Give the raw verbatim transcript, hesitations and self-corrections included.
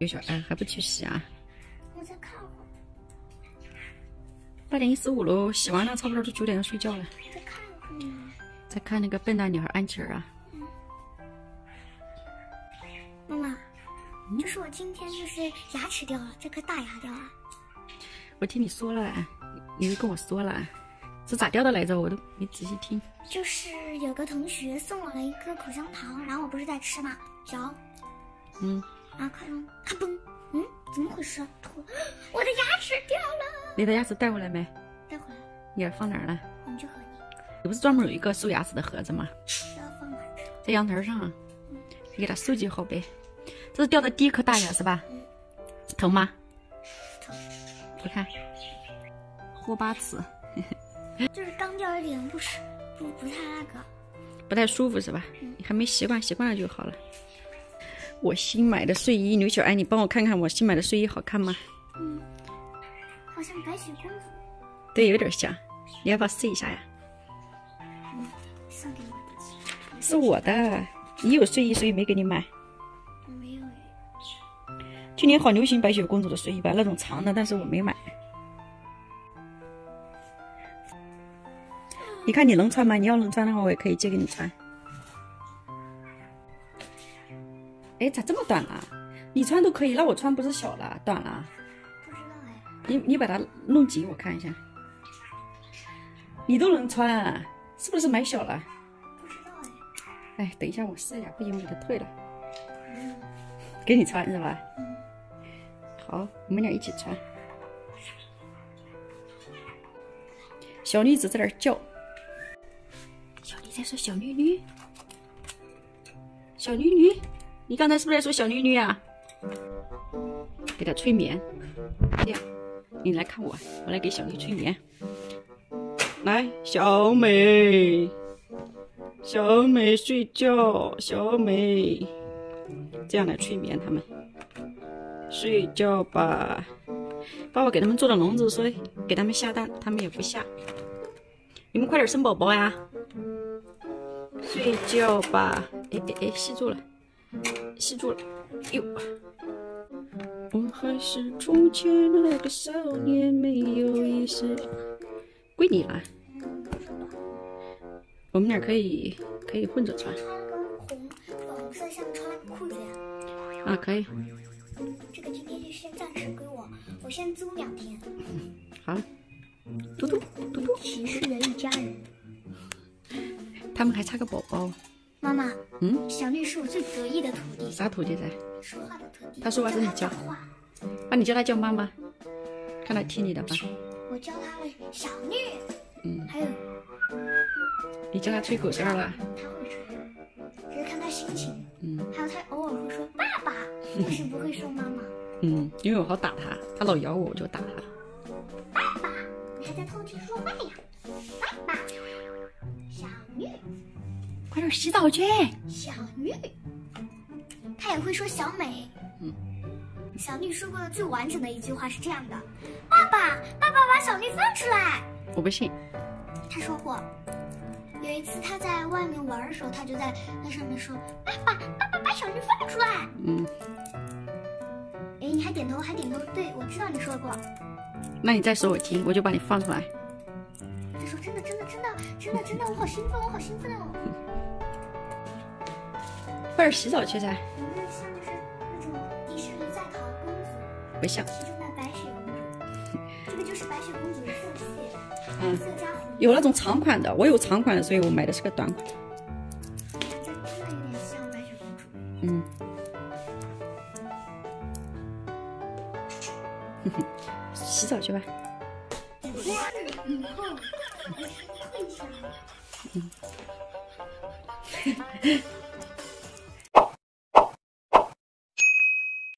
刘小爱还不去洗啊？ 我再看会儿。 八点一十五喽，洗完了差不多就九点要睡觉了。 再看一会儿呢。 再看那个笨蛋女孩安琪儿啊。 嗯。妈妈，嗯、就是我今天就是牙齿掉了，这颗大牙掉了。 我听你说了，你就跟我说了，是咋掉的来着？我都没仔细听。 就是有个同学送我了一颗口香糖，然后我不是在吃嘛，嚼。 嗯。 然后咔咚咔嘣，嗯，怎么回事？吐，我的牙齿掉了。 你的牙齿带回来没？ 带回来。 你放哪儿了？ 我们去和你。 你不是专门有一个收牙齿的盒子吗？ 要放哪儿？ 在阳台上。嗯。你给它收集好呗。这是掉的第一颗大牙是吧？ 嗯。 疼吗？ 疼。 你看，豁八齿。 就是刚掉一点，不是不不太那个。 不太舒服是吧？ 嗯。 你还没习惯，习惯了就好了。我新买的睡衣，刘小爱，你帮我看看我新买的睡衣好看吗？ 嗯，好像白雪公主。 对，有点像。你要不要试一下呀？ 嗯，送给我的。 是我的，你有睡衣，所以没给你买。 我没有哎。 去年好流行白雪公主的睡衣吧，那种长的，但是我没买。你看你能穿吗？你要能穿的话，我也可以借给你穿。哎，咋这么短啊？你穿都可以，那我穿不是小了，短了？ 不知道哎。 你你把它弄紧，我看一下。你都能穿，是不是买小了？ 不知道哎。 哎，等一下我试一下，不行我给它退了。 嗯。 给你穿是吧？ 嗯。 好，我们俩一起穿。小女子在那儿叫。小丽在说小女女。小女女。你刚才是不是在说小女女啊？给她催眠，这样，你来看我，我来给小丽催眠。来，小美，小美睡觉，小美，这样来催眠他们。睡觉吧，爸爸给他们做了笼子，说给他们下蛋，他们也不下。你们快点生宝宝呀！睡觉吧，哎哎哎，吸住了。吸住了，哟！我还是从前那个少年，没有一丝。归你了，我们俩可以可以混着穿。 穿那个红粉红色像穿裤子呀。 啊，可以。 这个今天就先暂时归我，我先租两天。 好。嘟嘟嘟嘟。 骑士的一家人。 他们还差个宝宝。 妈妈， 嗯， 小绿是我最得意的徒弟。 啥徒弟噻？ 说话的徒弟。 他说话是你教。啊，你叫他叫妈妈，看他听你的吧。 我教他了小绿。 嗯。 还有。 你叫他吹口哨了。 他会吹，只是看他心情。 嗯。 还有他偶尔会说爸爸，但是不会说妈妈。 嗯，因为我好打他，他老咬我，我就打他。 爸爸，你还在偷听说话呀？爸爸，小绿。 快点洗澡去！ 小绿，他也会说小美。 嗯， 小绿说过的最完整的一句话是这样的：爸爸，爸爸把小绿放出来。 我不信。 他说过，有一次他在外面玩的时候，他就在那上面说：爸爸，爸爸把小绿放出来。 嗯。 哎，你还点头，还点头。对，我知道你说过。 那你再说我听，我就把你放出来。 他说真的，真的，真的，真的，真的，我好兴奋，我好兴奋哦。 快点洗澡去噻！ 有没有像就是那种迪士尼在逃公主？ 不像。 其中的白雪公主，这个就是白雪公主的色系， 嗯， 色加红。 有那种长款的，我有长款的，所以我买的是个短款。 这真的有点像白雪公主。 嗯。洗澡去吧。 以后还是跪下。 嗯。